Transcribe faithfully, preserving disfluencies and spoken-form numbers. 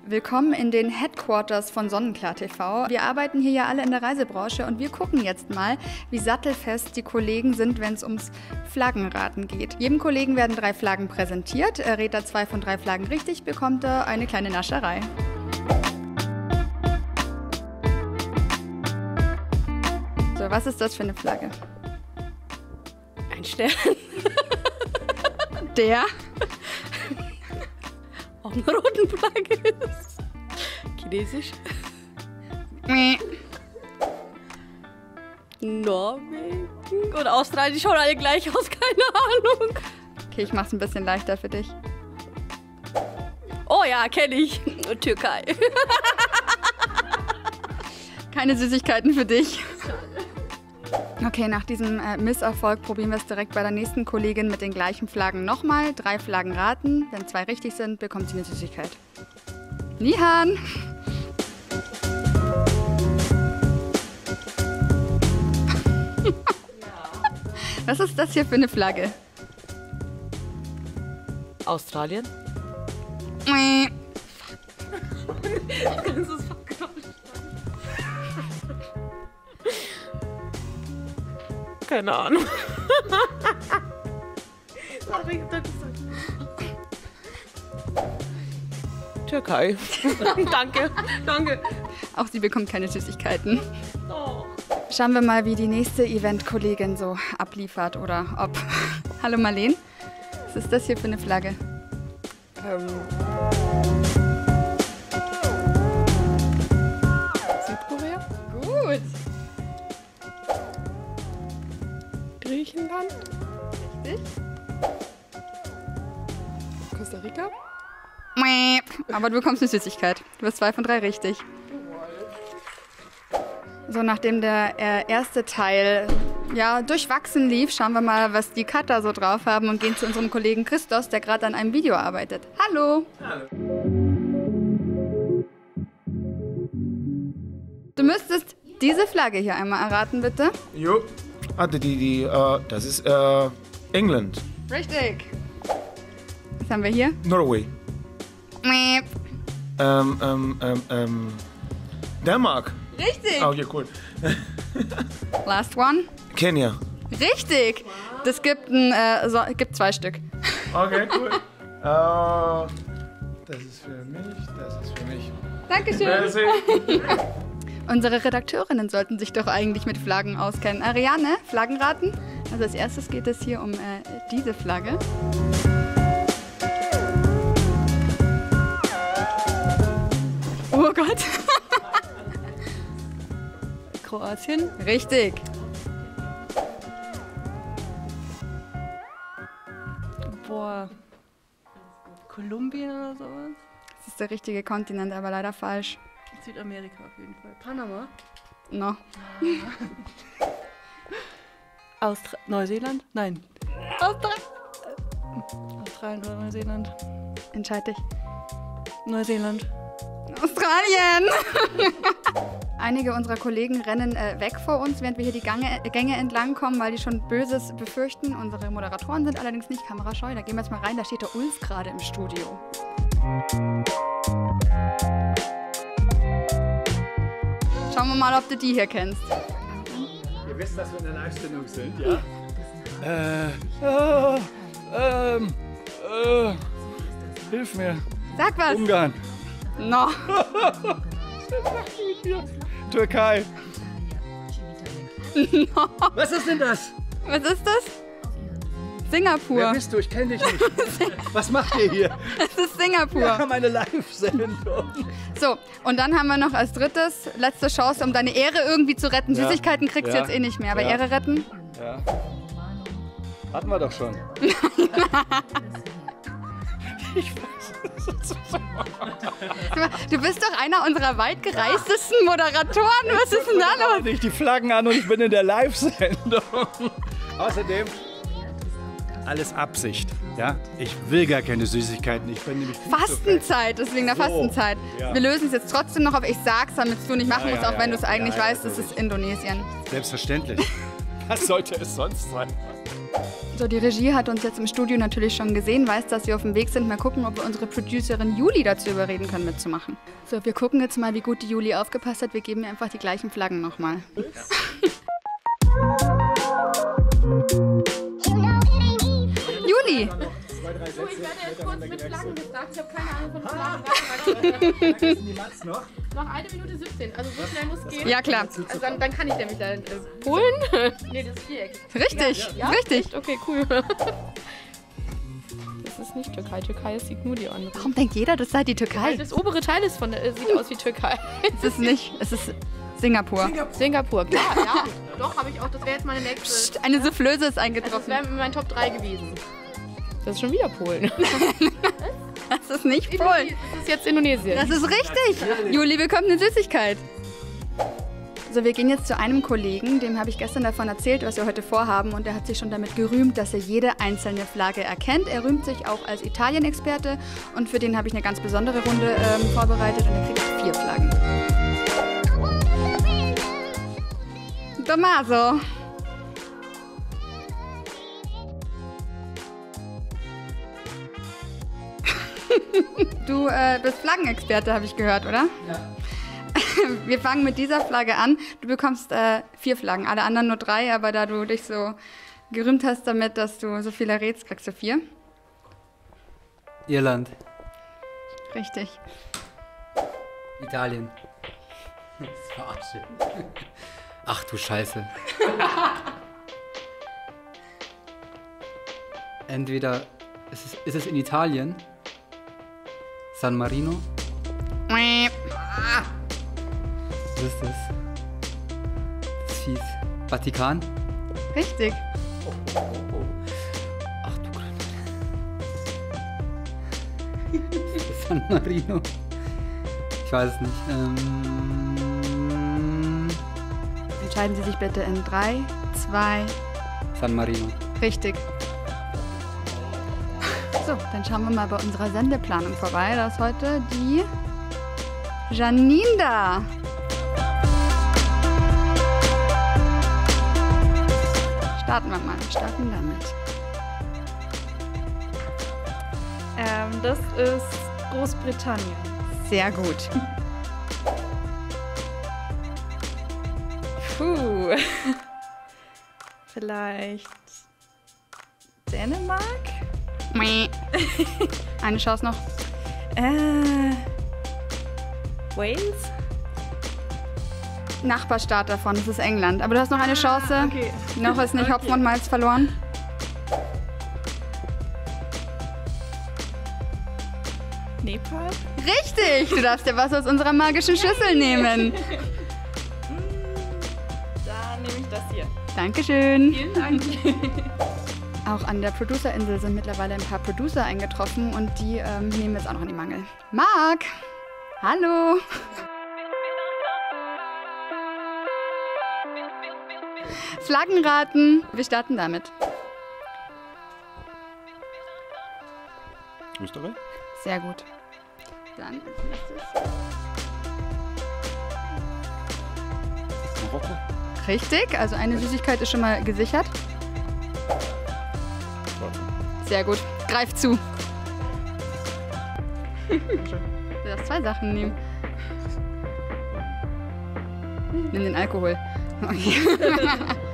Willkommen in den Headquarters von Sonnenklar T V. Wir arbeiten hier ja alle in der Reisebranche und wir gucken jetzt mal, wie sattelfest die Kollegen sind, wenn es ums Flaggenraten geht. Jedem Kollegen werden drei Flaggen präsentiert. Rät er zwei von drei Flaggen richtig, bekommt er eine kleine Nascherei. So, was ist das für eine Flagge? Ein Stern. Der auf einer roten Flagge ist. Chinesisch. Norwegen oder Australien, die schauen alle gleich aus, keine Ahnung. Okay, ich mach's ein bisschen leichter für dich. Oh ja, kenne ich. Türkei. Keine Süßigkeiten für dich. Okay, nach diesem äh, Misserfolg probieren wir es direkt bei der nächsten Kollegin mit den gleichen Flaggen nochmal. Drei Flaggen raten. Wenn zwei richtig sind, bekommt sie eine Süßigkeit. Nihan! Was ist das hier für eine Flagge? Australien? Äh. Kannst du es verkaufen? Keine Ahnung. Türkei. Danke, danke. Auch sie bekommt keine Süßigkeiten. Oh. Schauen wir mal, wie die nächste Event-Kollegin so abliefert oder ob. Hallo Marleen, was ist das hier für eine Flagge? Ähm. Südkorea? Gut. Griechenland? Richtig. Costa Rica? Aber du bekommst eine Süßigkeit. Du hast zwei von drei richtig. So, nachdem der äh, erste Teil ja, durchwachsen lief, schauen wir mal, was die Cutter so drauf haben und gehen zu unserem Kollegen Christos, der gerade an einem Video arbeitet. Hallo! Hallo. Du müsstest diese Flagge hier einmal erraten, bitte. Jo. Ah, die, die, äh, das ist äh, England. Richtig. Was haben wir hier? Norway. Ähm, ähm, ähm, ähm, Dänemark. Richtig. Ah, okay, cool. Last one. Kenia. Richtig. Das gibt, ein, äh, so, gibt zwei Stück. Okay, cool. äh, das ist für mich, das ist für mich. Dankeschön. Merci. Unsere Redakteurinnen sollten sich doch eigentlich mit Flaggen auskennen. Ariane, Flaggenraten? Also als erstes geht es hier um äh, diese Flagge. Oh Gott. Kroatien? Richtig. Boah. Kolumbien oder sowas? Das ist der richtige Kontinent, aber leider falsch. Südamerika auf jeden Fall. Panama? No. Austra Neuseeland? Nein. Austra Australien oder Neuseeland? Entscheid dich. Neuseeland. Australien! Einige unserer Kollegen rennen äh, weg vor uns, während wir hier die Gange, äh, Gänge entlang kommen, weil die schon Böses befürchten. Unsere Moderatoren sind allerdings nicht kamerascheu. Da gehen wir jetzt mal rein, da steht der Ulf gerade im Studio. Schauen wir mal, ob du die hier kennst. Ihr wisst, dass wir in der Live-Sendung sind, ja? Äh, äh, ähm, äh, hilf mir. Sag was! Ungarn. No. Türkei. No. Was ist denn das? Was ist das? Singapur. Wer bist du? Ich kenne dich nicht. Was macht ihr hier? Das ist Singapur. Wir haben eine Live-Sendung. So, und dann haben wir noch als drittes, letzte Chance, um deine Ehre irgendwie zu retten. Ja. Süßigkeiten kriegst du Ja. jetzt eh nicht mehr, aber Ja. Ehre retten? Ja. Hatten wir doch schon. Du bist doch einer unserer weit gereistesten Moderatoren. Was ist denn da los? Ich die Flaggen an und ich bin in der Live-Sendung. Außerdem alles Absicht. Ja? Ich will gar keine Süßigkeiten. Ich bin nämlich viel zu fett. Fastenzeit, ist wegen der So, Fastenzeit. ja. Wir lösen es jetzt trotzdem noch, aber ich sag's, damit du nicht machen Ja, musst, ja, auch wenn ja, du es eigentlich ja, ja, weißt, es ist Indonesien. Selbstverständlich. Was sollte es sonst sein? So, die Regie hat uns jetzt im Studio natürlich schon gesehen, weiß, dass wir auf dem Weg sind. Mal gucken, ob wir unsere Producerin Juli dazu überreden können, mitzumachen. So, wir gucken jetzt mal, wie gut die Juli aufgepasst hat. Wir geben ihr einfach die gleichen Flaggen nochmal. Juli! Du, ich werde jetzt kurz mit Flaggen gefragt. Ich habe keine Ahnung von Flaggen. noch? Noch eine Minute siebzehn. Also so schnell muss es gehen. Ja, klar. Also dann, dann kann ich nämlich da. Äh, Polen? Nee, das ist Viereck. Richtig, Ja? richtig. Echt? Okay, cool. Das ist nicht Türkei. Türkei ist sieht nur die andere. Warum denkt jeder, das sei die Türkei? Das obere Teil ist von der, äh, sieht aus wie Türkei. Es ist nicht, es ist Singapur. Singapur, klar, ja. Doch, habe ich auch. Das wäre jetzt meine nächste. Psst, eine Soufflöse ist Also das eingetroffen. wäre mein Top drei gewesen. Das ist schon wieder Polen. Das ist nicht Polen. Das ist jetzt Indonesien. Das ist richtig. Juli bekommt eine Süßigkeit. So, wir gehen jetzt zu einem Kollegen, dem habe ich gestern davon erzählt, was wir heute vorhaben. Und er hat sich schon damit gerühmt, dass er jede einzelne Flagge erkennt. Er rühmt sich auch als Italien-Experte. Und für den habe ich eine ganz besondere Runde ähm, vorbereitet. Und er kriegt vier Flaggen. Tommaso. Du äh, bist Flaggenexperte, habe ich gehört, oder? Ja. Wir fangen mit dieser Flagge an. Du bekommst äh, vier Flaggen, alle anderen nur drei, aber da du dich so gerühmt hast damit, dass du so viel errätst, kriegst du vier. Irland. Richtig. Italien. Das verarsche. Ach du Scheiße. Entweder ist es, ist es in Italien, San Marino. Was ist das? Das ist fies. Vatikan. Richtig. Ach du Gott. San Marino. Ich weiß es nicht. Ähm, Entscheiden Sie sich bitte in drei, zwei, San Marino. richtig. So, dann schauen wir mal bei unserer Sendeplanung vorbei. Da ist heute die Janine da. Starten wir mal. Wir starten damit. Ähm, das ist Großbritannien. Sehr gut. Puh. Vielleicht Dänemark? Eine Chance noch. Äh, Wales? Nachbarstaat davon, das ist England. Aber du hast noch eine Chance. Ah, okay. Noch ist nicht Hopfen und Malz verloren. Nepal? Richtig! Du darfst dir was aus unserer magischen Schüssel nehmen. Dann nehme ich das hier. Dankeschön. Vielen Dank. Auch an der Producer-Insel sind mittlerweile ein paar Producer eingetroffen und die ähm, nehmen wir jetzt auch noch in die Mangel. Marc! Hallo! Flaggenraten. Wir starten damit. Österreich? Sehr gut. Dann als nächstes. Marokko? Richtig, also eine Süßigkeit ist schon mal gesichert. Sehr gut. Greif zu. Du darfst zwei Sachen nehmen. Nimm den Alkohol. Okay.